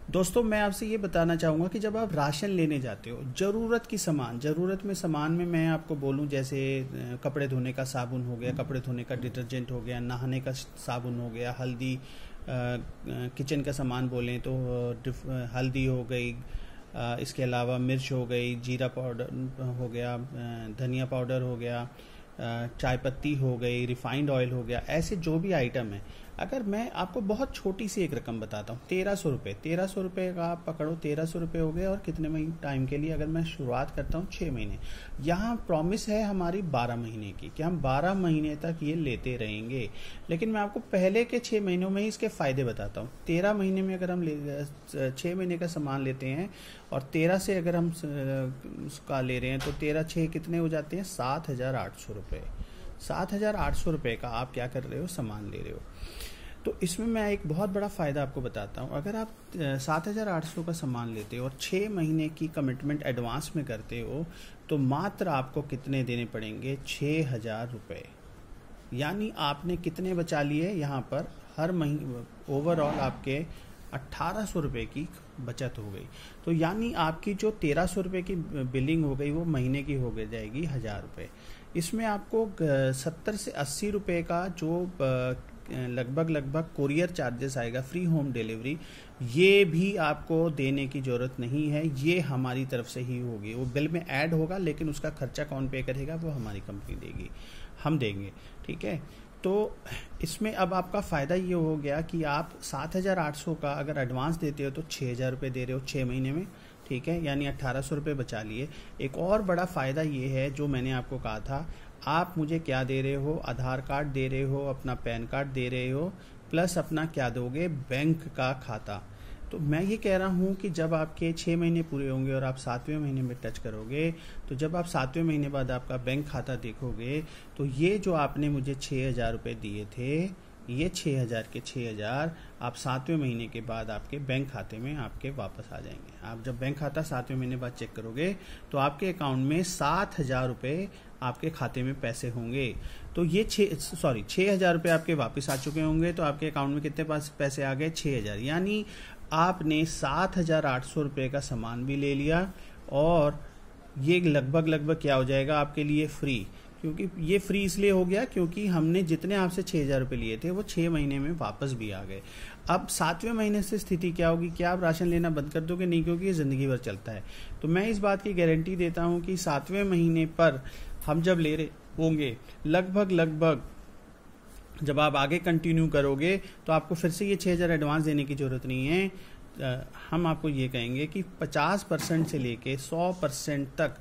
दोस्तों मैं आपसे ये बताना चाहूँगा कि जब आप राशन लेने जाते हो, ज़रूरत में सामान में मैं आपको बोलूँ, जैसे कपड़े धोने का साबुन हो गया, कपड़े धोने का डिटर्जेंट हो गया, नहाने का साबुन हो गया, हल्दी, किचन का सामान बोलें तो हल्दी हो गई, इसके अलावा मिर्च हो गई, जीरा पाउडर हो गया, धनिया पाउडर हो गया, चाय पत्ती हो गई, रिफाइंड ऑयल हो गया, ऐसे जो भी आइटम है। अगर मैं आपको बहुत छोटी सी एक रकम बताता हूँ, 1300 रुपये, 1300 रुपये का आप पकड़ो, 1300 रुपये हो गए। और कितने महीने टाइम के लिए अगर मैं शुरुआत करता हूँ, 6 महीने। यहाँ प्रॉमिस है हमारी 12 महीने की, कि हम 12 महीने तक ये लेते रहेंगे। लेकिन मैं आपको पहले के 6 महीनों में ही इसके फ़ायदे बताता हूँ। 13 महीने में अगर हम 6 महीने का सामान लेते हैं और 13 से अगर हम उसका ले रहे हैं तो 13×6 कितने हो जाते हैं? 7,800 रुपये। 7,800 रुपये का आप क्या कर रहे हो? सामान ले रहे हो। तो इसमें मैं एक बहुत बड़ा फ़ायदा आपको बताता हूँ। अगर आप 7,800 का सामान लेते हो और 6 महीने की कमिटमेंट एडवांस में करते हो, तो मात्र आपको कितने देने पड़ेंगे? 6,000 रुपये। यानी आपने कितने बचा लिए यहाँ पर? हर महीने ओवरऑल आपके 1,800 रुपये की बचत हो गई। तो यानी आपकी जो 1,300 रुपये की बिलिंग हो गई, वो महीने की हो गई जाएगी 1,000 रुपये। इसमें आपको 70 से 80 रुपये का जो लगभग कोरियर चार्जेस आएगा, फ्री होम डिलीवरी, ये भी आपको देने की ज़रूरत नहीं है। ये हमारी तरफ से ही होगी, वो बिल में ऐड होगा, लेकिन उसका खर्चा कौन पे करेगा? वो हमारी कंपनी देगी, हम देंगे। ठीक है। तो इसमें अब आपका फ़ायदा ये हो गया कि आप 7,800 का अगर एडवांस देते हो तो 6,000 रुपये दे रहे हो 6 महीने में। ठीक है, यानी 1,800 रुपये बचा लिए। एक और बड़ा फ़ायदा ये है, जो मैंने आपको कहा था, आप मुझे क्या दे रहे हो? आधार कार्ड दे रहे हो, अपना पैन कार्ड दे रहे हो, प्लस अपना क्या दोगे? बैंक का खाता। तो मैं ये कह रहा हूँ कि जब आपके 6 महीने पूरे होंगे और आप 7वें महीने में टच करोगे, तो जब आप 7वें महीने बाद आपका बैंक खाता देखोगे, तो ये जो आपने मुझे 6,000 रुपये दिए थे, ये 6,000 के 6,000 आप 7वें महीने के बाद आपके बैंक खाते में आपके वापस आ जाएंगे। आप जब बैंक खाता 7वें महीने बाद चेक करोगे, तो आपके अकाउंट में 7,000 रुपये आपके खाते में पैसे होंगे। तो ये 6,000 रुपये आपके वापस आ चुके होंगे। तो आपके अकाउंट में कितने पास पैसे आ गए? 6,000। यानी आपने 7,800 रुपये का सामान भी ले लिया, और ये लगभग क्या हो जाएगा आपके लिए? फ्री। क्योंकि ये फ्री इसलिए हो गया क्योंकि हमने जितने आपसे 6,000 रुपये लिए थे, वो 6 महीने में वापस भी आ गए। अब 7वें महीने से स्थिति क्या होगी? क्या आप राशन लेना बंद कर दोगे? नहीं, क्योंकि ये ज़िंदगी भर चलता है। तो मैं इस बात की गारंटी देता हूँ कि 7वें महीने पर हम जब ले रहे होंगे, लगभग जब आप आगे कंटिन्यू करोगे, तो आपको फिर से ये 6,000 एडवांस देने की ज़रूरत नहीं है। हम आपको ये कहेंगे कि 50% से लेके 100% तक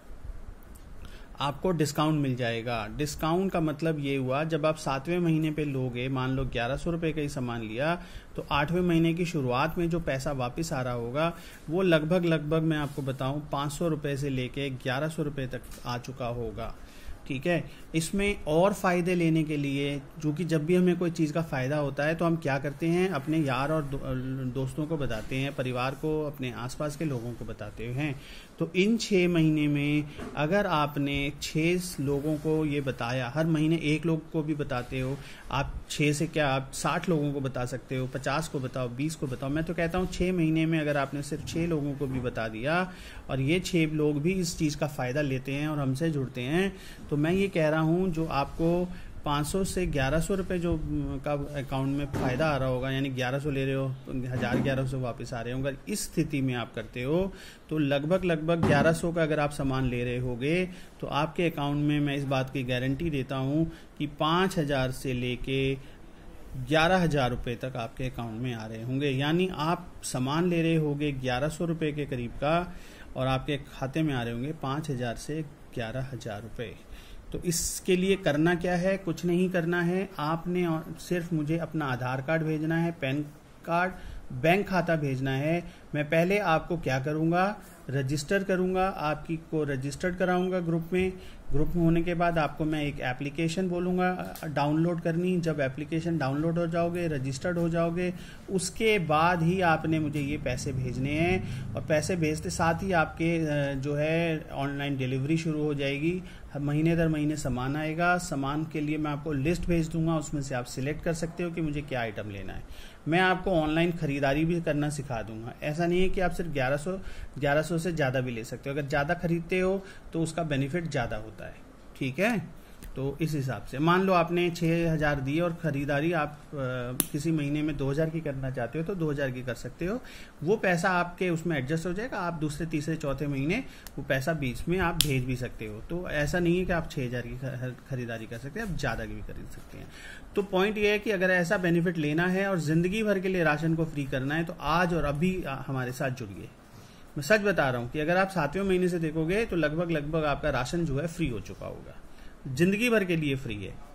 आपको डिस्काउंट मिल जाएगा। डिस्काउंट का मतलब ये हुआ, जब आप 7वें महीने पे लोगे, मान लो 1,100 रुपये का ही सामान लिया, तो 8वें महीने की शुरुआत में जो पैसा वापस आ रहा होगा, वो लगभग मैं आपको बताऊं 500 रुपये से लेके 1,100 रुपये तक आ चुका होगा। ठीक है। इसमें और फ़ायदे लेने के लिए, जो कि जब भी हमें कोई चीज़ का फ़ायदा होता है तो हम क्या करते हैं? अपने यार और दोस्तों को बताते हैं, परिवार को, अपने आसपास के लोगों को बताते हैं। तो इन 6 महीने में अगर आपने 6 लोगों को ये बताया, हर महीने एक लोग को भी बताते हो, आप 6 से क्या आप 60 लोगों को बता सकते हो, 50 को बताओ, 20 को बताओ। मैं तो कहता हूँ 6 महीने में अगर आपने सिर्फ 6 लोगों को भी बता दिया, और ये 6 लोग भी इस चीज़ का फ़ायदा लेते हैं और हमसे जुड़ते हैं, तो मैं ये कह रहा हूँ जो आपको 500 से 1,100 रुपये जो का अकाउंट में फ़ायदा आ रहा होगा, यानी 1,100 ले रहे हो, 1,1100 वापस आ रहे होंगे। इस स्थिति में आप करते हो तो लगभग 1,100 का अगर आप सामान ले रहे होगे, तो आपके अकाउंट में मैं इस बात की गारंटी देता हूँ कि 5,000 से लेके 11,000 रुपये तक आपके अकाउंट में आ रहे होंगे। यानी आप सामान ले रहे होगे 1,100 रुपये के करीब का, और आपके खाते में आ रहे होंगे 5,000 से 11,000 रुपये। तो इसके लिए करना क्या है? कुछ नहीं करना है। आपने सिर्फ मुझे अपना आधार कार्ड भेजना है, पैन कार्ड, बैंक खाता भेजना है। मैं पहले आपको क्या करूँगा? रजिस्टर करूँगा, आपकी को रजिस्टर्ड कराऊँगा ग्रुप में। ग्रुप में होने के बाद आपको मैं एक एप्लीकेशन बोलूँगा डाउनलोड करनी। जब एप्लीकेशन डाउनलोड हो जाओगे, रजिस्टर्ड हो जाओगे, उसके बाद ही आपने मुझे ये पैसे भेजने हैं। और पैसे भेजते साथ ही आपके जो है ऑनलाइन डिलीवरी शुरू हो जाएगी। महीने दर महीने सामान आएगा। सामान के लिए मैं आपको लिस्ट भेज दूंगा, उसमें से आप सिलेक्ट कर सकते हो कि मुझे क्या आइटम लेना है। मैं आपको ऑनलाइन खरीदारी भी करना सिखा दूंगा। ऐसा नहीं है कि आप सिर्फ 1100 से ज़्यादा भी ले सकते हो। अगर ज़्यादा खरीदते हो तो उसका बेनिफिट ज़्यादा होता है। ठीक है, तो इस हिसाब से मान लो आपने 6000 दिए और खरीदारी आप किसी महीने में 2000 की करना चाहते हो तो 2000 की कर सकते हो। वो पैसा आपके उसमें एडजस्ट हो जाएगा। आप दूसरे तीसरे चौथे महीने वो पैसा बीच में आप भेज भी सकते हो। तो ऐसा नहीं है कि आप 6000 की खरीदारी कर सकते हैं, आप ज़्यादा की भी खरीद सकते हैं। तो पॉइंट ये है कि अगर ऐसा बेनिफिट लेना है और ज़िंदगी भर के लिए राशन को फ्री करना है तो आज और अभी हमारे साथ जुड़िए। मैं सच बता रहा हूँ कि अगर आप 7वें महीने से देखोगे तो लगभग आपका राशन जो है फ्री हो चुका होगा, जिंदगी भर के लिए फ्री है।